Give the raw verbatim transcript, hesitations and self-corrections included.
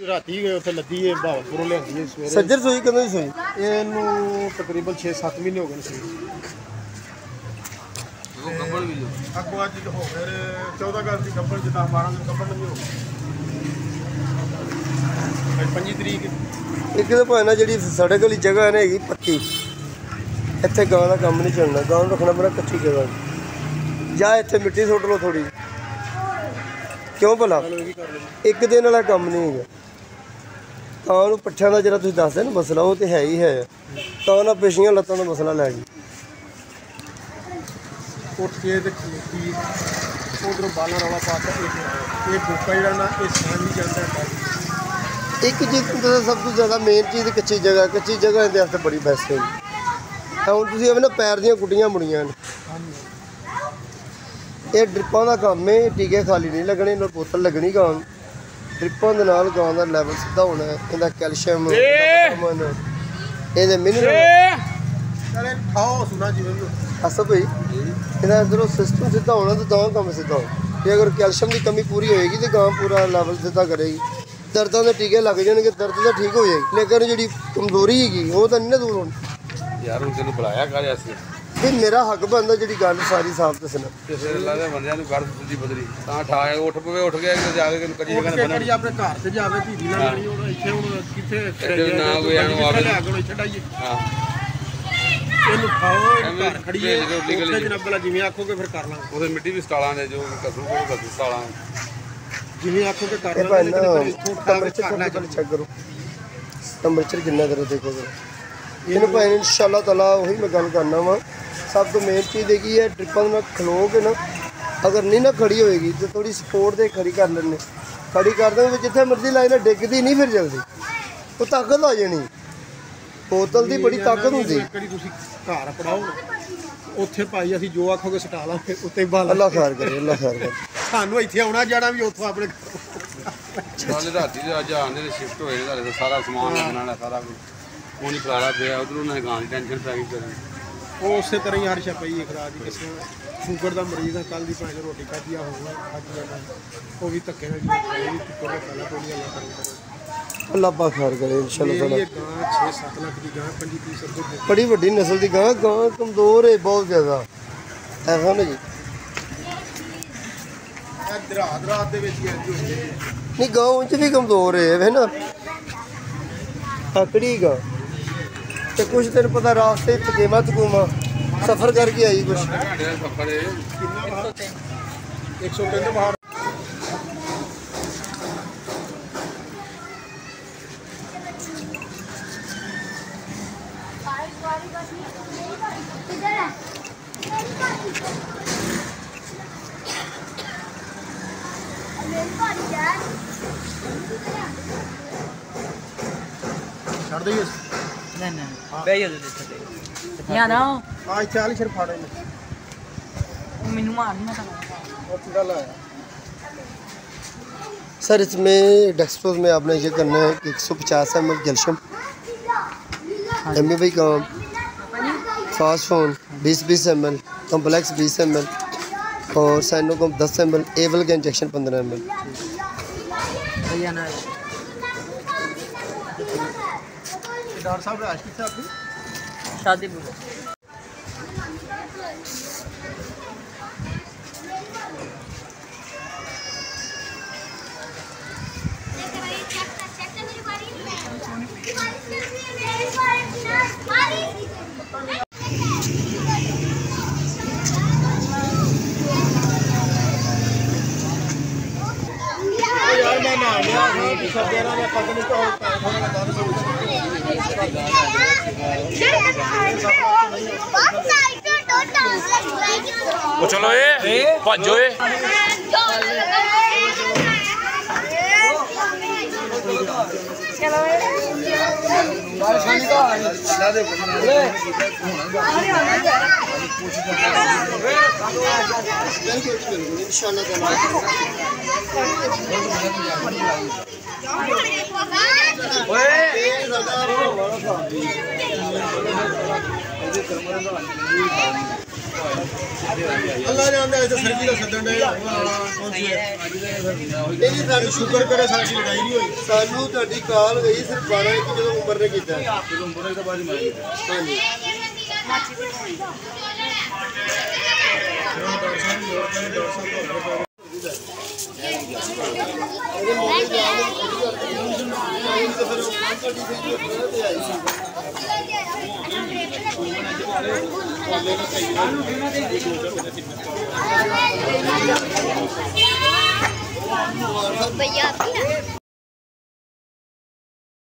राती उत्थे लद्दी है भावलपुरों लियांदी है सवेरे सज्जर सोई कदों सोई ਇਹਨੂੰ तकरीबन छे सत्त महीने हो गए सी वो गब्बड़ भी लो अगो अज हो गए चौदह अगस्त की गब्बड़ जिदा बारह दिन गब्बड़ नहीं हो गई पंजी तरीक एक तो भाई जी सड़क वाली जगह है ना हैगी पक्की इतने गां का काम नहीं चलना गां रखना पड़ा कच्ची जगह या इतने मिट्टी सुट लो थोड़ी क्यों भला एक दिन वाला काम नहीं है गां पट्ठिया का जरा तुम दसदे ना मसला वो तो है ही है गां ना पिछलियां लत्तां का मसला लै गई उठ के उधरों बाला रौला पाता ये बुका जरा ना ये सहन नहीं जाता है एक चीज़ सब तो ज़्यादा मेन चीज़ कच्ची जगह कच्ची जगह के वास्ते बड़ी बेस्ट है हूँ तुम अपने पैर दियां गुड्डियां मुड़ियां ये ड्रिपां का काम है टीके खाली नहीं लगने ना बोतल लगनी गां ड्रिपां दे नाल गां दा लैवल सीधा होना है इहदा कैल्शियम ये मिनरल अच्छा भाई इहदा इधरों सिस्टम सीधा होना तो गां काम सीधा हो अगर कैल्शियम की कमी पूरी होएगी तो गां पूरा लैवल सीधा करेगी दर्दां के टीके लग जाएंगे दर्द तो ठीक हो जाएगी लेकिन जी कमजोरी हैगी वो तो नहीं ना दूर होनी यार हूँ तेन बुलाया कर भी मेरा हक बनता जी गल सारी साफ दसना बंदियां घर सुधी बदली ठा उठ पवे उठ गया जाके कच्ची जगह अपने घर से जावे धीरी ना लड़ी हुण इत्थे हुण किथे ना कोई आनो आवे इत्थे डाइए हां ਇਹਨੂੰ ਖਾਓ ਘਰ ਖੜੀਏ ਉੱਥੇ ਜਨਾਬ ਵਾਲਾ ਜਿਵੇਂ ਆਖੋਗੇ ਫਿਰ ਕਰ ਲਾਂਗੇ ਉਹਦੇ ਮਿੱਟੀ ਵੀ ਸਟਾਲਾਂ ਦੇ ਜੋ ਕਸੂ ਕੋ ਕਸੂ ਸਟਾਲਾਂ ਜਿਵੇਂ ਆਖੋਗੇ ਕਰ ਲਾਂਗੇ ਲੇਕਿਨ ਟੈਂਪਰੇਚਰ ਚੈੱਕ ਕਰੋ ਟੈਂਪਰੇਚਰ ਕਿੰਨਾ ਕਰੋ ਦੇਖੋ ਜਰਾ ਇਹਨੂੰ ਭਾਈ ਇਨਸ਼ਾਅੱਲਾ ਤਾਲਾ ਉਹੀ ਮੈਂ ਗੱਲ ਕਰਨਾ ਵਾ ਸਭ ਤੋਂ ਮੇਨ ਚੀਜ਼ ਹੈਗੀ ਹੈ ਡ੍ਰਿਪਾਂ ਨਾਲ ਖਲੋ ਕੇ ਨਾ ਅਗਰ ਨਹੀਂ ਨਾ ਖੜੀ ਹੋਏਗੀ ਤੇ ਥੋੜੀ ਸਪੋਰਟ ਦੇ ਖੜੀ ਕਰ ਲੈਣੇ ਖੜੀ ਕਰ ਦਾਂਗੇ ਜਿੱਥੇ ਮਰਜ਼ੀ ਲਾਈ ਨਾ ਡਿੱਗਦੀ ਨਹੀਂ ਫਿਰ ਜਲਦੀ ਉਹ ਤਾਕਤ ਆ ਜਾਣੀ बोतल की बड़ी ताकत होती है घर पढ़ाओ उत्थे भाई असीं जो आखोगे सटा लांगे उत्ते बाल अल्लाह खैर करे अल्लाह खैर करे सानू इत्थे आउणा जाना भी उत्थों अपने नाले राती दे अज आने दे शिफ्ट होए ने सारे सारा सामान लगना वाला सारा कुछ वो नहीं खलारा पिया उधरों ना गां दी टेंशन पै गई करी वो उस तरह ही हर शा पई खराब दी किसी शुगर का मरीज है कल दी भाई रोटी खाधी आ होगा अज जाना वो भी धक्के में भी टुकड़ पहला कोई अल्लाह करे अल्लाह पाक खैर करे इंशाल्लाह छे सत्त लाख की गां पंजी तीस रुपए बड़ी वड्डी नस्ल की गां गां कमजोर है बहुत ज़्यादा ऐसा ना जी रात रात दे विच नहीं गांव च भी कमजोर है है ना आकड़ी गां तो कुछ दिन पता रास्ते थकेमा थकूमा सफ़र करके आई कुछ सफर एक सौ तीन बाहर ਛੱਡ ਦਈਏ नहीं नहीं बैठ जाओ छड्डे यहाँ ना आज चालीस सिर्फ फाड़े ने मैनू मारना था और पूरा लाया सर इसमें डेक्सट्रोज में आपने ये करना है कि एक सौ पचास M L calcium M A भाई काम फास्टफोन बीस बीस एम एल कम्प्लेक्स बीस एम एल और साइनोकॉम दस एम एल एवल का इंजेक्शन पंद्रह एम एल भैया ना डॉक्टर साहब राज किथे आपकी शादी यार मैं ना लिया था सब देना मैं पता नहीं तो वो चलो ए भजो ए इंशाल्लाह ਅੱਲਾ ਜਾਣਦਾ ਇਹ ਤਾਂ ਸਰਜੀ ਦਾ ਸੱਦਣ ਦੇ ਨਹੀਂ ਸਾਨੂੰ ਸ਼ੁਕਰ ਕਰੇ ਸਾਡੀ ਲੜਾਈ ਨਹੀਂ ਹੋਈ। ਸਾਨੂੰ ਤੁਹਾਡੀ ਕਾਲ ਗਈ ਸਿਰਫ ਬਾਰਾਂ ਇੱਕ ਜਦੋਂ ਉਮਰ ਨੇ ਕੀਤਾ ਜਦੋਂ ਮੁੰਡੇ ਤੋਂ ਬਾਅਦ ਮੈਂ ਹਾਂਜੀ